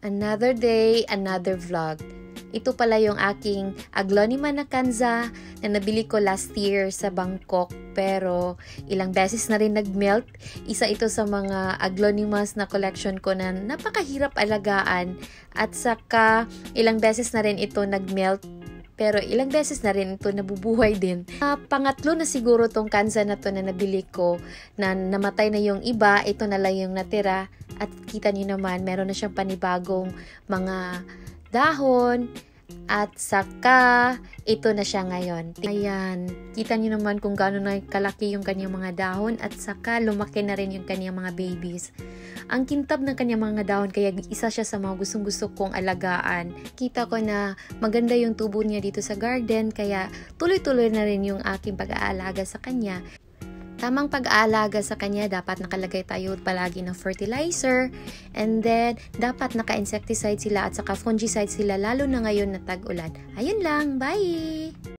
Another day, another vlog. Ito pala yung aking Aglonema na Kanza na nabili ko last year sa Bangkok. Pero ilang beses na rin nag-melt. Isa ito sa mga aglonemas na collection ko na napakahirap alagaan. At saka ilang beses na rin ito nag-melt. Pero ilang beses na rin ito nabubuhay din. Pangatlo na siguro tong Kanza na to na nabili ko na namatay na yung iba, ito na lang yung natira. At kita niyo naman, meron na siyang panibagong mga dahon. At saka, ito na siya ngayon. Ayan, kita niyo naman kung gaano na kalaki yung kanyang mga dahon. At saka, lumaki na rin yung kanyang mga babies. Ang kintab ng kanyang mga dahon, kaya isa siya sa mga gustong-gusto kong alagaan. Kita ko na maganda yung tubo niya dito sa garden, kaya tuloy-tuloy na rin yung aking pag-aalaga sa kanya. Tamang pag-aalaga sa kanya, dapat nakalagay tayo palagi ng fertilizer, and then dapat naka-insecticide sila at saka fungicide sila, lalo na ngayon na tag-ulan. Ayun lang, bye!